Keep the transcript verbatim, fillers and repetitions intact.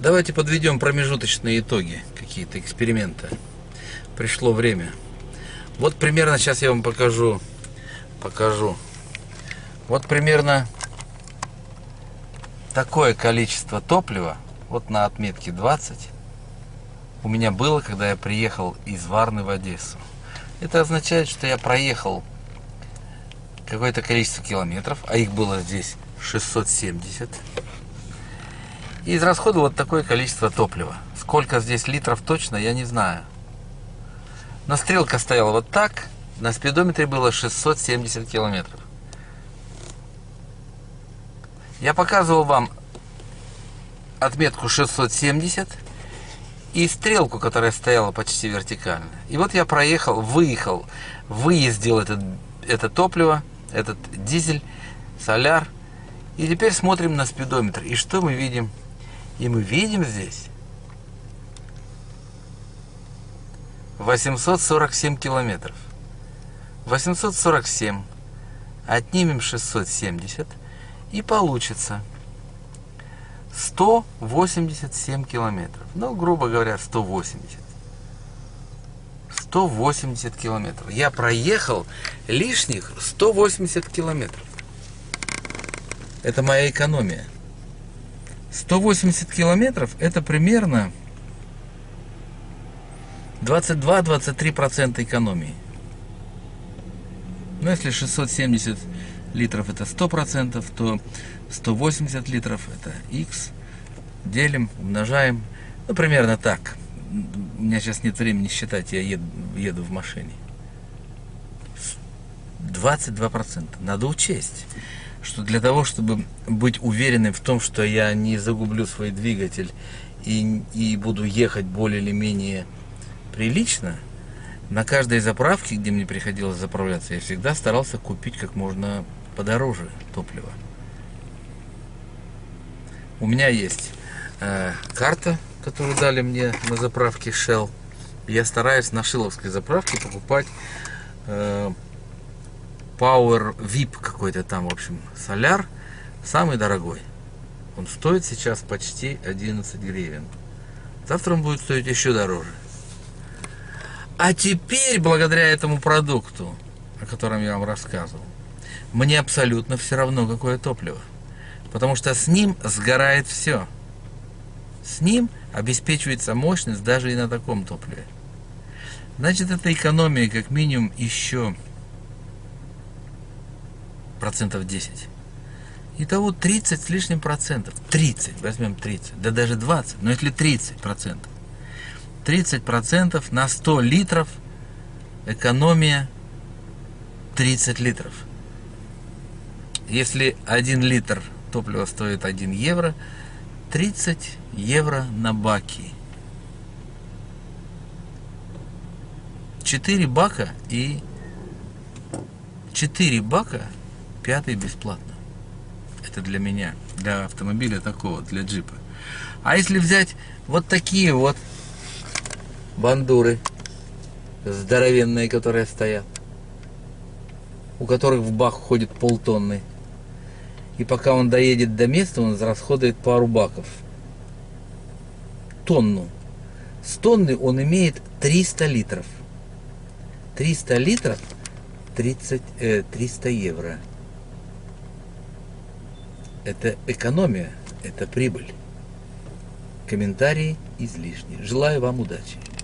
Давайте подведем промежуточные итоги, какие-то эксперименты. Пришло время. Вот примерно сейчас я вам покажу. Покажу. Вот примерно такое количество топлива, вот на отметке двадцать, у меня было, когда я приехал из Варны в Одессу. Это означает, что я проехал какое-то количество километров, а их было здесь шестьсот семьдесят. И израсходовал вот такое количество топлива. Сколько здесь литров точно, я не знаю. Но стрелка стояла вот так, на спидометре было шестьсот семьдесят километров. Я показывал вам отметку шестьсот семьдесят и стрелку, которая стояла почти вертикально. И вот я проехал, выехал, выездил этот, это топливо, этот дизель, соляр. И теперь смотрим на спидометр. И что мы видим? И мы видим здесь восемьсот сорок семь километров. восемьсот сорок семь. Отнимем шестьсот семьдесят. И получится сто восемьдесят семь километров. Ну, грубо говоря, сто восемьдесят. сто восемьдесят километров. Я проехал лишних сто восемьдесят километров. Это моя экономия. сто восемьдесят километров это примерно двадцать два — двадцать три процента экономии. Но если шестьсот семьдесят литров это сто процентов, то сто восемьдесят литров это х. Делим, умножаем. Ну, примерно так. У меня сейчас нет времени считать, я еду, еду в машине. двадцать два процента. Надо учесть, что для того, чтобы быть уверенным в том, что я не загублю свой двигатель и, и буду ехать более или менее прилично, на каждой заправке, где мне приходилось заправляться, я всегда старался купить как можно подороже топливо. У меня есть э, карта, которую дали мне на заправке Shell. Я стараюсь на шилловской заправке покупать э, Power ви ай пи какой-то там, в общем, соляр, самый дорогой. Он стоит сейчас почти одиннадцать гривен. Завтра он будет стоить еще дороже. А теперь, благодаря этому продукту, о котором я вам рассказывал, мне абсолютно все равно, какое топливо. Потому что с ним сгорает все. С ним обеспечивается мощность даже и на таком топливе. Значит, это экономия как минимум еще процентов десять. Итого тридцать с лишним процентов. тридцать, возьмем тридцать, да даже двадцать, но если тридцать процентов. тридцать процентов на сто литров экономия тридцать литров. Если один литр топлива стоит один евро, тридцать евро на баки. четыре бака и четыре бака, пятый бесплатно. Это для меня, для автомобиля такого, для джипа. А если взять вот такие вот бандуры здоровенные, которые стоят, у которых в бак ходит полтонны, и пока он доедет до места, он израсходует пару баков. Тонну. С тонны он имеет триста литров. триста литров, тридцать, э, триста евро. Это экономия, это прибыль. Комментарии излишни. Желаю вам удачи.